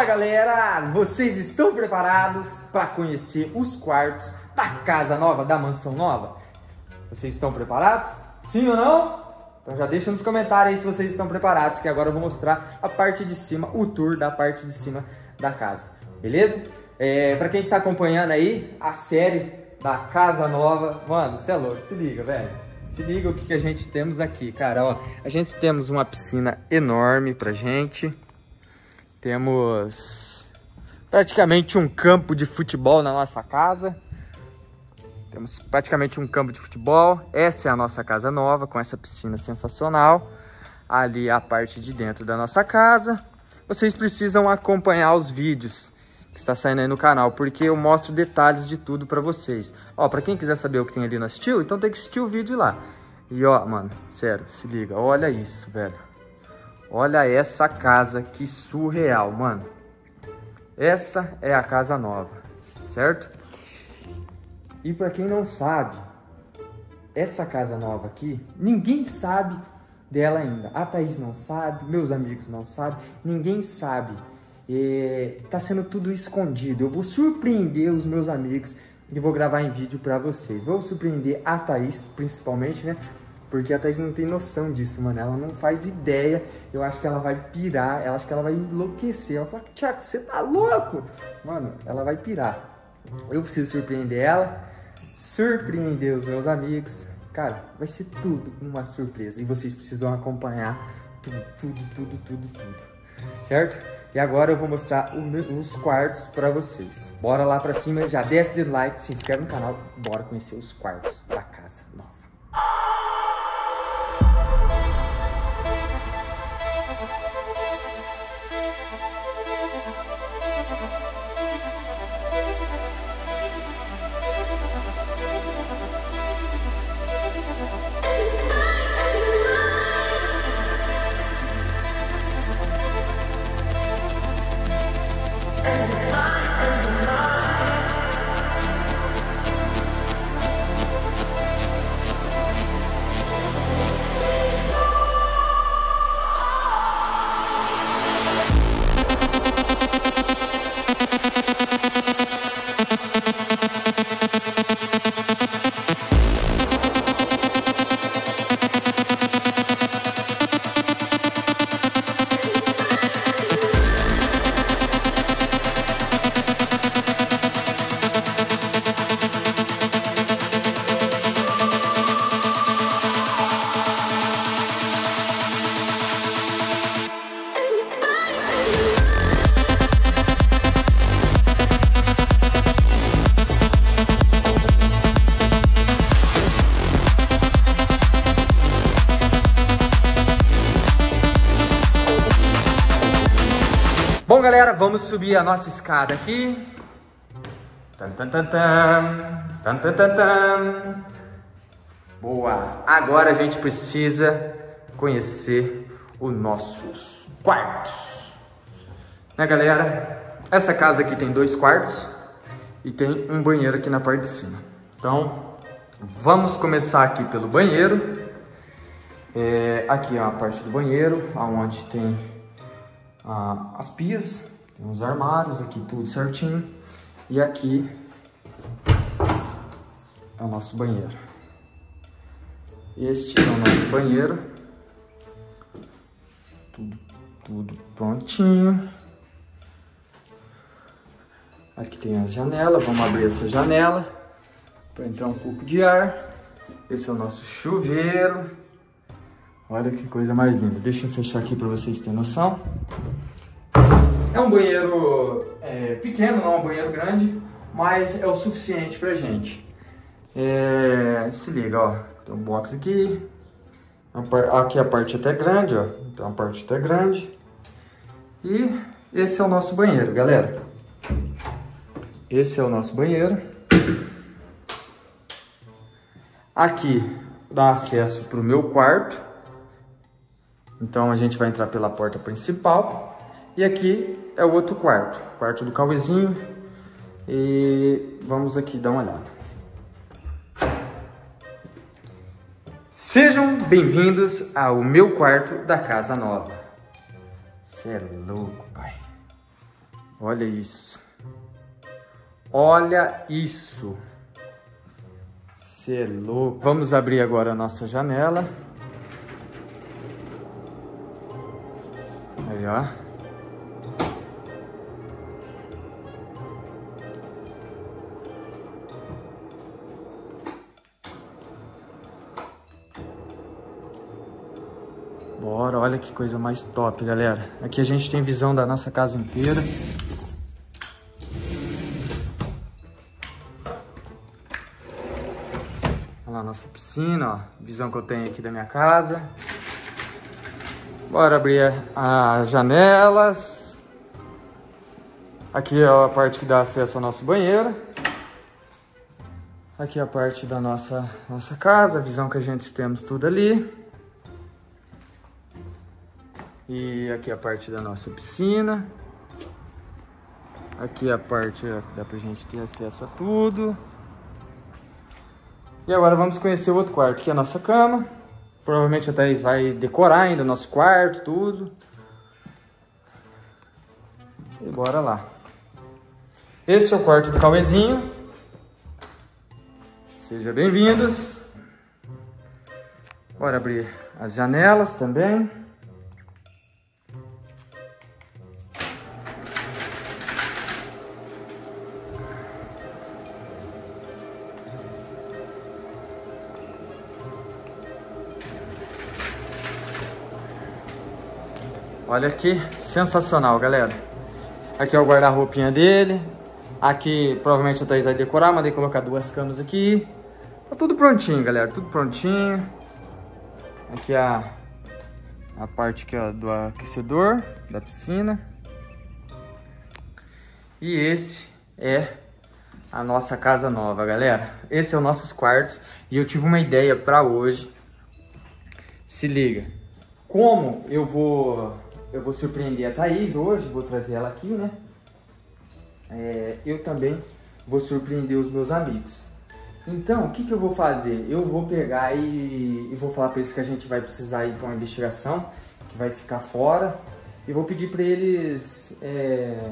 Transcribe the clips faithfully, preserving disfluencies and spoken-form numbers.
Fala galera, vocês estão preparados para conhecer os quartos da casa nova, da mansão nova? Vocês estão preparados? Sim ou não? Então já deixa nos comentários aí se vocês estão preparados, que agora eu vou mostrar a parte de cima, o tour da parte de cima da casa, beleza? É, para quem está acompanhando aí a série da casa nova, mano, você é louco, se liga, velho. Se liga o que, que a gente temos aqui, cara, ó. A gente temos uma piscina enorme pra gente. Temos praticamente um campo de futebol na nossa casa. Temos praticamente um campo de futebol. Essa é a nossa casa nova, com essa piscina sensacional. Ali a parte de dentro da nossa casa. Vocês precisam acompanhar os vídeos que está saindo aí no canal, porque eu mostro detalhes de tudo pra vocês. Ó, pra quem quiser saber o que tem ali, não assistiu, então tem que assistir o vídeo lá. E ó, mano, sério, se liga, olha isso, velho. Olha essa casa, que surreal, mano. Essa é a casa nova, certo? E pra quem não sabe, essa casa nova aqui, ninguém sabe dela ainda. A Thaís não sabe, meus amigos não sabem, ninguém sabe. E tá sendo tudo escondido. Eu vou surpreender os meus amigos e vou gravar em vídeo pra vocês. Vou surpreender a Thaís, principalmente, né? Porque a Thaís não tem noção disso, mano. Ela não faz ideia. Eu acho que ela vai pirar. Eu acho que ela vai enlouquecer. Ela fala, Thiago, você tá louco? Mano, ela vai pirar. Eu preciso surpreender ela. Surpreender os meus amigos. Cara, vai ser tudo uma surpresa. E vocês precisam acompanhar tudo, tudo, tudo, tudo, tudo. Certo? E agora eu vou mostrar os quartos pra vocês. Bora lá pra cima. Já desce de like, se inscreve no canal. Bora conhecer os quartos da casa nova. Bom, galera, vamos subir a nossa escada aqui. Tan, tan, tan, tan. Tan, tan, tan, tan. Boa! Agora a gente precisa conhecer os nossos quartos. Né, galera? Essa casa aqui tem dois quartos e tem um banheiro aqui na parte de cima. Então, vamos começar aqui pelo banheiro. É, aqui é a parte do banheiro, onde tem Ah, as pias, tem os armários aqui, tudo certinho. E aqui é o nosso banheiro. Este é o nosso banheiro. Tudo, tudo prontinho. Aqui tem as janelas, vamos abrir essa janela para entrar um pouco de ar. Esse é o nosso chuveiro. Olha que coisa mais linda. Deixa eu fechar aqui para vocês terem noção. É um banheiro é, pequeno, não é um banheiro grande, mas é o suficiente pra gente. É, se liga, ó. Tem um box aqui. Aqui a parte até grande, ó. Então a parte até grande. E esse é o nosso banheiro, galera. Esse é o nosso banheiro. Aqui dá acesso pro meu quarto. Então a gente vai entrar pela porta principal. E aqui é o outro quarto, quarto do Cauêzinho. E vamos aqui dar uma olhada. Sejam bem-vindos ao meu quarto da casa nova. Cê é louco, pai. Olha isso. Olha isso. Cê é louco. Vamos abrir agora a nossa janela. Aí, ó. Bora, olha que coisa mais top, galera. Aqui a gente tem visão da nossa casa inteira. Olha lá a nossa piscina, ó. Visão que eu tenho aqui da minha casa. Bora abrir as janelas. Aqui é a parte que dá acesso ao nosso banheiro. Aqui é a parte da nossa, nossa casa, a visão que a gente temos tudo ali. E aqui é a parte da nossa piscina. Aqui é a parte que dá pra gente ter acesso a tudo. E agora vamos conhecer o outro quarto, que é a nossa cama. Provavelmente a Thaís vai decorar ainda o nosso quarto, tudo. E bora lá. Este é o quarto do Cauezinho. Sejam bem-vindos. Bora abrir as janelas também. Olha que sensacional, galera. Aqui é o guarda-roupinha dele. Aqui provavelmente a Thaís vai decorar, mandei colocar duas camas aqui. Tá tudo prontinho, galera, tudo prontinho. Aqui é a, a parte aqui, ó, do aquecedor da piscina. E esse é a nossa casa nova, galera. Esse é os nossos quartos. E eu tive uma ideia pra hoje. Se liga. Como eu vou... Eu vou surpreender a Thaís hoje, vou trazer ela aqui, né? É, eu também vou surpreender os meus amigos. Então, o que, que eu vou fazer? Eu vou pegar e, e vou falar para eles que a gente vai precisar ir para uma investigação, que vai ficar fora. E vou pedir para eles é,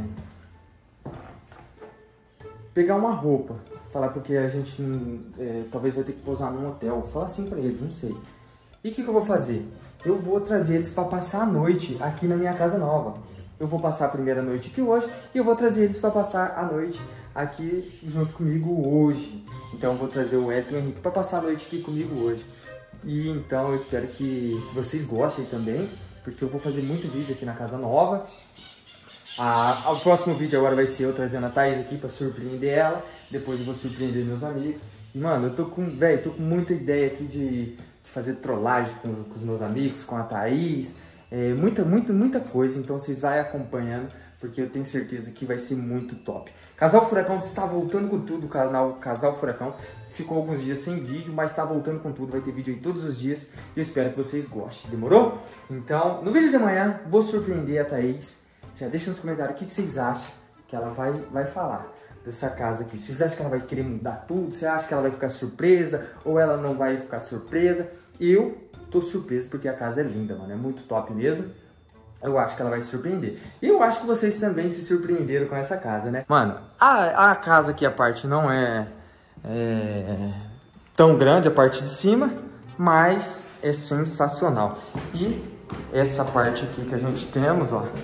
pegar uma roupa. Falar porque a gente é, talvez vai ter que pousar num hotel. Vou falar assim para eles, não sei. E o que, que eu vou fazer? Eu vou trazer eles para passar a noite aqui na minha casa nova. Eu vou passar a primeira noite aqui hoje e eu vou trazer eles para passar a noite aqui junto comigo hoje. Então eu vou trazer o Edson e o Henrique para passar a noite aqui comigo hoje. E então eu espero que vocês gostem também, porque eu vou fazer muito vídeo aqui na casa nova. Ah, o próximo vídeo agora vai ser eu trazendo a Thaís aqui para surpreender ela. Depois eu vou surpreender meus amigos. E, mano, eu tô com, velho, tô com muita ideia aqui de... fazer trollagem com, com os meus amigos, com a Thaís, é, muita, muita, muita coisa, então vocês vão acompanhando, porque eu tenho certeza que vai ser muito top. Casal Furacão está voltando com tudo, o canal Casal Furacão ficou alguns dias sem vídeo, mas está voltando com tudo, vai ter vídeo aí todos os dias, e eu espero que vocês gostem, demorou? Então, no vídeo de amanhã, vou surpreender a Thaís, já deixa nos comentários o que, que vocês acham que ela vai, vai falar dessa casa aqui. Vocês acham que ela vai querer mudar tudo? Você acha que ela vai ficar surpresa? Ou ela não vai ficar surpresa? Eu tô surpreso porque a casa é linda, mano. É muito top mesmo. Eu acho que ela vai se surpreender. E eu acho que vocês também se surpreenderam com essa casa, né? Mano, a, a casa aqui, a parte não é, é tão grande, a parte de cima, mas é sensacional. E essa parte aqui que a gente temos, ó,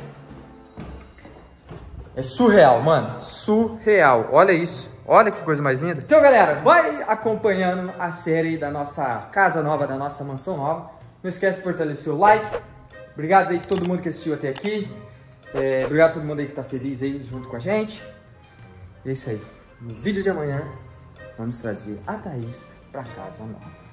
é surreal, mano. Surreal. Olha isso. Olha que coisa mais linda. Então, galera, vai acompanhando a série da nossa casa nova, da nossa mansão nova. Não esquece de fortalecer o like. Obrigado aí a todo mundo que assistiu até aqui. É, obrigado a todo mundo aí que tá feliz aí junto com a gente. É isso aí. No vídeo de amanhã, vamos trazer a Thaís pra casa nova.